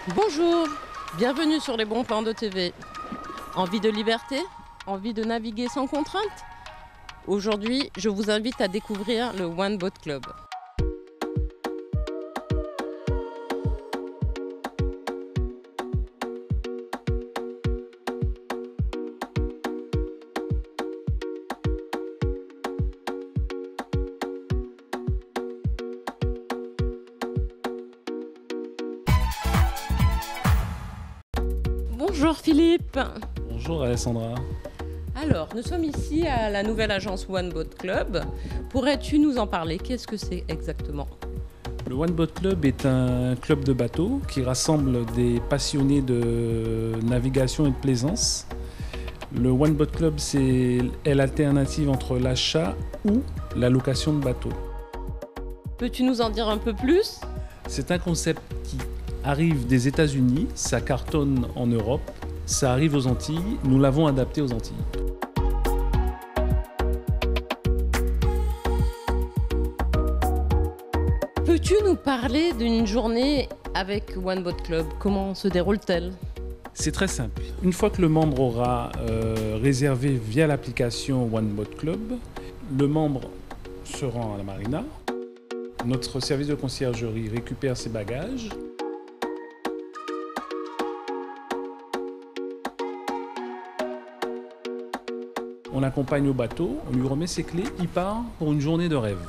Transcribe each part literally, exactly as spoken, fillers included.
Bonjour, bienvenue sur les bons plans d'O T V. Envie de liberté? Envie de naviguer sans contrainte? Aujourd'hui, je vous invite à découvrir le One Boat Club. Bonjour Philippe. Bonjour Alessandra. Alors, nous sommes ici à la nouvelle agence One Boat Club. Pourrais-tu nous en parler? Qu'est-ce que c'est exactement? Le One Boat Club est un club de bateaux qui rassemble des passionnés de navigation et de plaisance. Le One Boat Club, c'est l'alternative entre l'achat ou la location de bateaux. Peux-tu nous en dire un peu plus? C'est un concept qui arrive des États-Unis, ça cartonne en Europe, ça arrive aux Antilles, nous l'avons adapté aux Antilles. Peux-tu nous parler d'une journée avec One Boat Club? Comment se déroule-t-elle? C'est très simple. Une fois que le membre aura euh, réservé via l'application One Boat Club, le membre se rend à la marina. Notre service de conciergerie récupère ses bagages. On l'accompagne au bateau, on lui remet ses clés, il part pour une journée de rêve.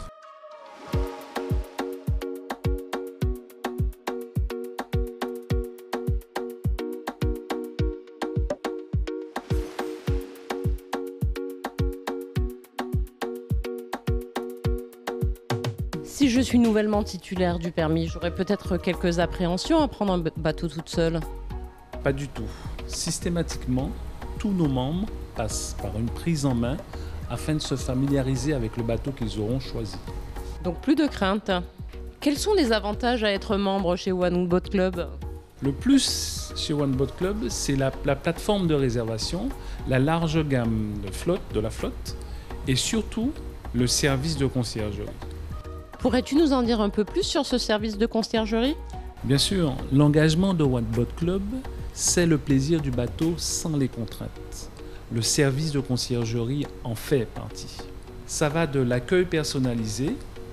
Si je suis nouvellement titulaire du permis, j'aurais peut-être quelques appréhensions à prendre un bateau toute seule. Pas du tout. Systématiquement, tous nos membres passent par une prise en main afin de se familiariser avec le bateau qu'ils auront choisi. Donc plus de crainte. Quels sont les avantages à être membre chez One Boat Club? Le plus chez One Boat Club, c'est la, la plateforme de réservation, la large gamme de flotte, de la flotte et surtout le service de conciergerie. Pourrais-tu nous en dire un peu plus sur ce service de conciergerie? Bien sûr, l'engagement de One Boat Club, c'est le plaisir du bateau sans les contraintes. Le service de conciergerie en fait partie. Ça va de l'accueil personnalisé,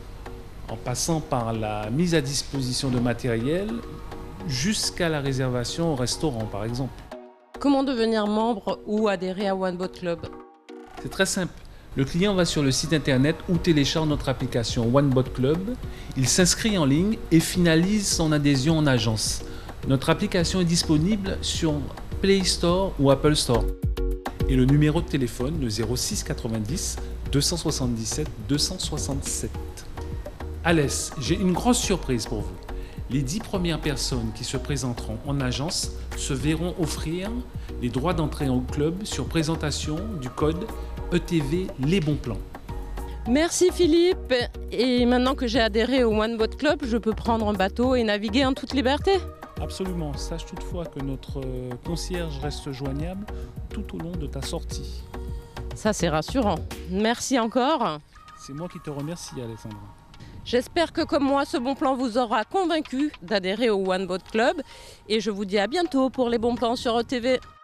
en passant par la mise à disposition de matériel, jusqu'à la réservation au restaurant par exemple. Comment devenir membre ou adhérer à One Boat Club? C'est très simple. Le client va sur le site internet ou télécharge notre application One Boat Club. Il s'inscrit en ligne et finalise son adhésion en agence. Notre application est disponible sur Play Store ou Apple Store. Et le numéro de téléphone, le zéro six quatre-vingt-dix deux cent soixante-dix-sept deux cent soixante-sept. Alès, j'ai une grosse surprise pour vous. Les dix premières personnes qui se présenteront en agence se verront offrir les droits d'entrée au club sur présentation du code E T V Les Bons Plans. Merci Philippe. Et maintenant que j'ai adhéré au One Boat Club, je peux prendre un bateau et naviguer en toute liberté? Absolument. Sache toutefois que notre concierge reste joignable tout au long de ta sortie. Ça, c'est rassurant. Merci encore. C'est moi qui te remercie, Alessandra. J'espère que comme moi, ce bon plan vous aura convaincu d'adhérer au One Boat Club. Et je vous dis à bientôt pour les bons plans sur O T V.